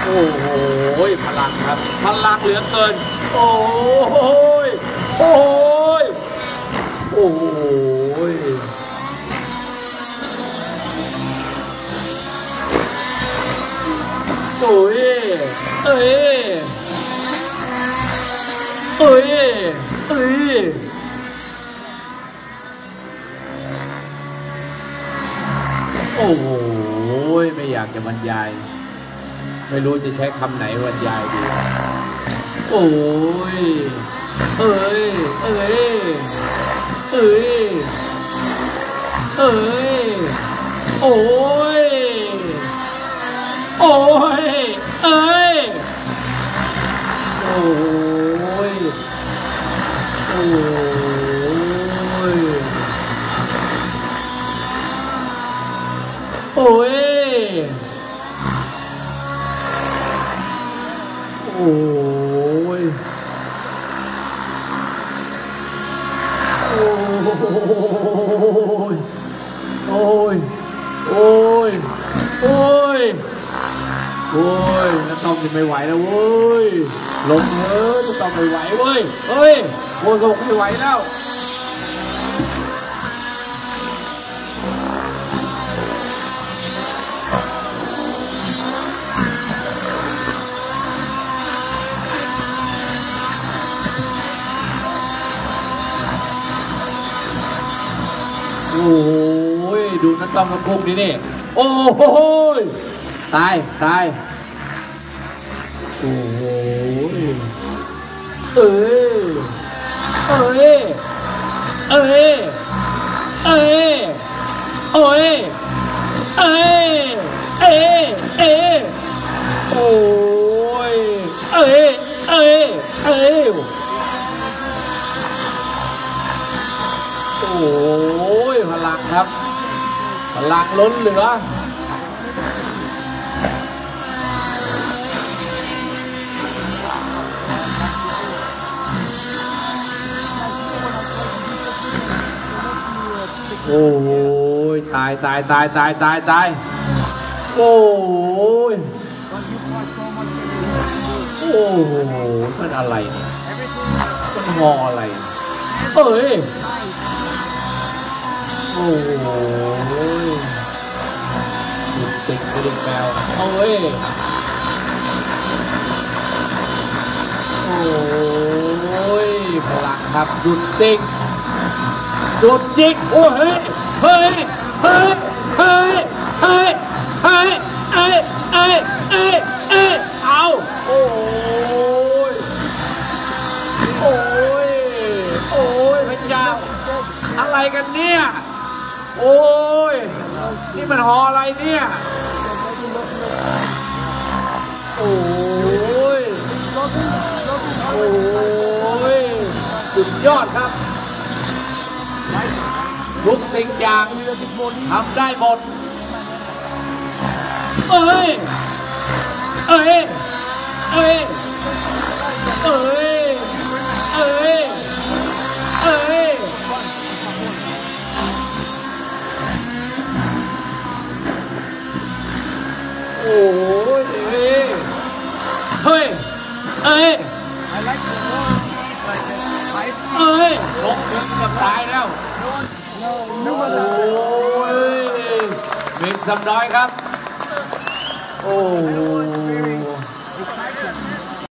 โอ้โหพลังครับพลังเหลือเกินโอ้ยโอ้ยโอ้ยโอ้ยเอ้ยเอ้ยเอ้ยโอ้โหไม่อยากจะบรรยายไม่รู้จะใช้คำไหนบรรยายดีโอ้ยเอ้ยเอ้ยเอ้ยเอ้ยโอ้ยโอ้ยเอ้ยโอ้ยโอ้ยโอ้ยโอ้ยโอ้ยโอ้ยโอ้ยโอ้ยโอ้ยนักต้องจะไม่ไหวแล้วเว้ยลงนักต้องไม่ไหวเว้ยเฮ้ยโคศกไม่ไหวแล้วโอ้ยดูนักต้องนักพุ่งนี่โอ้ยตายโอ้ยเอ้ยเอ้ยเอ้ยเอ้ยโอ้ยเอ้ยเอ้ยเอ้ยโอ้ยเอ้ยเอ้ยเอ้ยโอ้ยพลังครับพลังล้นเหลือโอ้ยตายโอ้ยโอ้โหมันอะไรเนี่ยมันงออะไรเอ้ยโอ้ยติดกระดิ่งแมวโอ้ยโอ้ยพลังครับหยุดจิกโอ้เฮ้ยเฮ้ยเฮ้ยเฮ้ยเฮ้ยเฮ้ยเอ้ยเอ้ยเอ้ยเอ้ยเอาโอ้ยโอ้ยโอ้ยพระเจ้าอะไรกันเนี่ยโอ้ยนี่มันหออะไรเนี่ยโอ้ยโอ้ยสุดยอดครับทุกสิ่งอย่างทำได้หมดเอ้ยเอ้ยเอ้ยเอ้ยเอ้ยเอ้ยโอ้ยเฮ้ยเอ้ยเอ้ยลงถึงกับตายแล้วโอ้ยเมฆสำน้อยครับโอ้